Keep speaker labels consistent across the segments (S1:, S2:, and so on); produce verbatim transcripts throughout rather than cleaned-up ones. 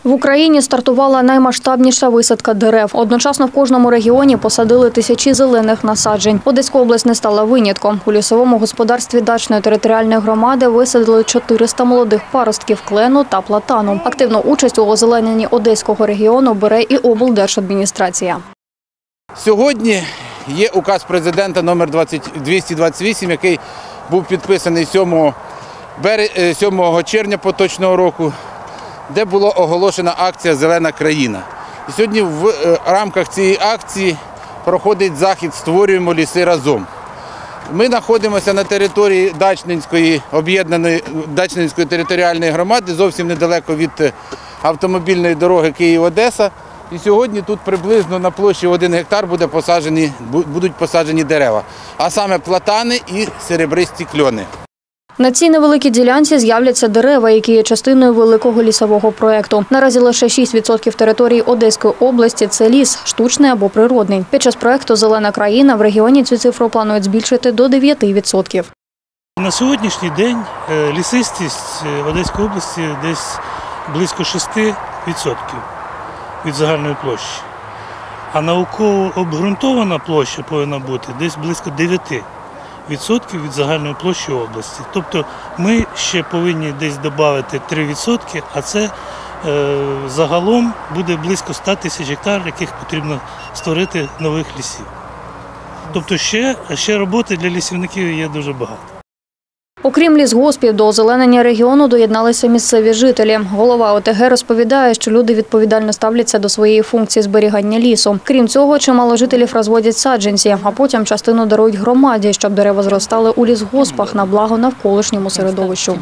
S1: В Україні стартувала наймасштабніша висадка дерев. Одночасно в кожному регіоні посадили тисячі зелених насаджень. Одеська область не стала винятком. У лісовому господарстві Дачної територіальної громади висадили чотириста молодих паростків клену та платану. Активну участь у озелененні Одеського регіону бере і облдержадміністрація.
S2: Сьогодні є указ президента номер двісті двадцять вісім, який був підписаний сьомого червня поточного року, де була оголошена акція «Зелена країна». І сьогодні в рамках цієї акції проходить захід «Створюємо ліси разом». Ми знаходимося на території Дачнинської об'єднаної Дачнинської територіальної громади, зовсім недалеко від автомобільної дороги Київ-Одеса. І сьогодні тут приблизно на площі один гектар буде посаджені, будуть посаджені дерева, а саме платани і серебристі кльони.
S1: На цій невеликій ділянці з'являться дерева, які є частиною великого лісового проєкту. Наразі лише шість відсотків території Одеської області – це ліс, штучний або природний. Під час проєкту «Зелена країна» в регіоні цю цифру планують збільшити до дев'яти відсотків.
S3: На сьогоднішній день лісистість в Одеській області десь близько шести відсотків від загальної площі. А науково обґрунтована площа повинна бути десь близько дев'яти відсотків від загальної площі області. Тобто ми ще повинні десь додати три відсотки, а це е, загалом буде близько ста тисяч гектар, яких потрібно створити нових лісів. Тобто ще, ще роботи для лісівників є дуже багато.
S1: Окрім лісгоспів, до озеленення регіону доєдналися місцеві жителі. Голова О Те Ге розповідає, що люди відповідально ставляться до своєї функції зберігання лісу. Крім цього, чимало жителів розводять саджанці, а потім частину дарують громаді, щоб дерева зростали у лісгоспах на благо навколишньому середовищу.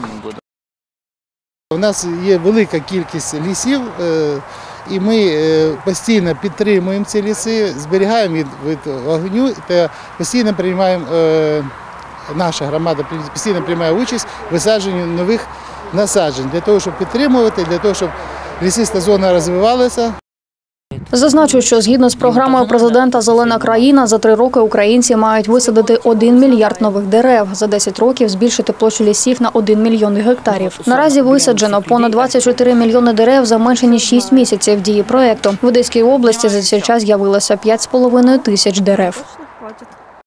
S4: У нас є велика кількість лісів, і ми постійно підтримуємо ці ліси, зберігаємо від вогню та постійно приймаємо. Наша громада постійно приймає участь в висадженні нових насаджень для того, щоб підтримувати, для того, щоб лісиста зона розвивалася.
S1: Зазначу, що згідно з програмою президента «Зелена країна» за три роки українці мають висадити один мільярд нових дерев, за десять років збільшити площу лісів на один мільйон гектарів. Наразі висаджено понад двадцять чотири мільйони дерев за менше ніж шість місяців дії проєкту. В Одеській області за цей час з'явилося п'ять з половиною тисяч дерев.